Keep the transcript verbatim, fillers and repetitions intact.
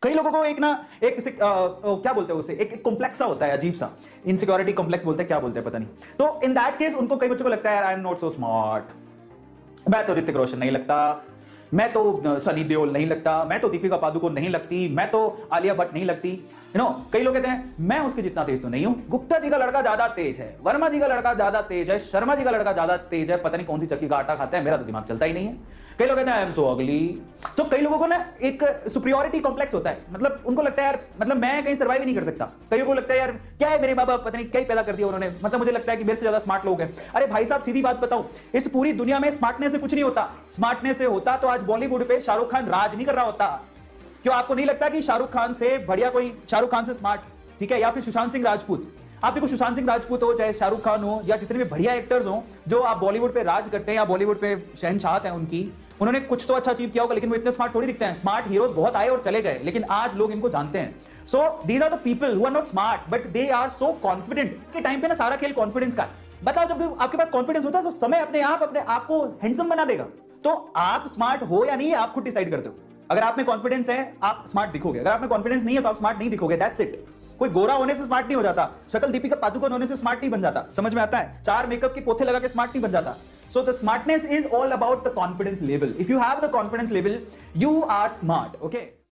कई लोगों को एक ना एक आ, क्या बोलते हैं उसे, एक कॉम्प्लेक्स सा होता है, अजीब सा, इनसिक्योरिटी कॉम्प्लेक्स बोलते हैं, क्या बोलते हैं पता नहीं। तो इन दैट केस उनको कई बच्चों को लगता है यार I am not so smart, मैं तो ऋतिक रोशन नहीं लगता, मैं तो सनी देओल नहीं लगता, मैं तो दीपिका पादुकोण नहीं लगती, मैं तो आलिया भट्ट नहीं लगती। यू नो, कई लोग कहते हैं मैं उसके जितना तेज तो नहीं हूं, गुप्ता जी का लड़का ज्यादा तेज है, वर्मा जी का लड़का ज्यादा तेज है, शर्मा जी का लड़का ज्यादा तेज है, पता नहीं कौन सी चक्की का आटा खाता है, मेरा तो दिमाग चलता ही नहीं है। कई लोग कहते हैं आई एम सो अगली। तो कई लोगों को ना एक सुपीरियरिटी कॉम्प्लेक्स होता है, मतलब उनको लगता है यार मतलब मैं कहीं सर्वाइव ही नहीं कर सकता। कईयों को लगता है यार क्या है मेरे माँ बाप पता नहीं क्या ही पैदा कर दिया उन्होंने, मतलब मुझे लगता है कि मेरे से ज्यादा स्मार्ट लोग हैं। अरे भाई साहब सीधी बात बताऊं, इस पूरी दुनिया में स्मार्टनेस से कुछ नहीं होता। स्मार्टनेस से होता तो आज बॉलीवुड पे शाहरुख खान राज नहीं कर रहा होता। क्यों आपको नहीं लगता कि शाहरुख खान से बढ़िया कोई, शाहरुख खान से स्मार्ट, ठीक है, या फिर सुशांत सिंह राजपूत। आप देखो सुशांत सिंह राजपूत हो चाहे शाहरुख खान हो या जितने भी बढ़िया एक्टर्स हो जो आप बॉलीवुड पे राज करते हैं या बॉलीवुड पे शहनशाह हैं उनकी, उन्होंने कुछ तो अच्छा अचीव किया होगा, लेकिन वो इतने स्मार्ट थोड़ी दिखते हैं। स्मार्ट हीरोज बहुत आए और चले गए, लेकिन आज लोग इनको जानते हैं। So these are the people who are not smart but they are so confident. के टाइम पे ना सारा खेल कॉन्फिडेंस का। बताओ जब आपके पास कॉन्फिडेंस होता है तो समय अपने आप अपने आप को हैंडसम बना देगा। तो आप स्मार्ट हो या नहीं आप खुद डिसाइड करते हो। अगर आप में कॉन्फिडेंस है आप स्मार्ट दिखोगे, अगर आप में कॉन्फिडेंस नहीं है तो आप स्मार्ट नहीं दिखोगे। That's it. कोई गोरा होने से स्मार्ट नहीं हो जाता, शक्ल दीपिका पादुकोण होने से स्मार्ट नहीं बन जाता, समझ में आता है। चार मेकअप के पोथे लगा के स्मार्ट नहीं बन जाता। So the smartness is all about the confidence level. If you have the confidence level you are smart. Okay.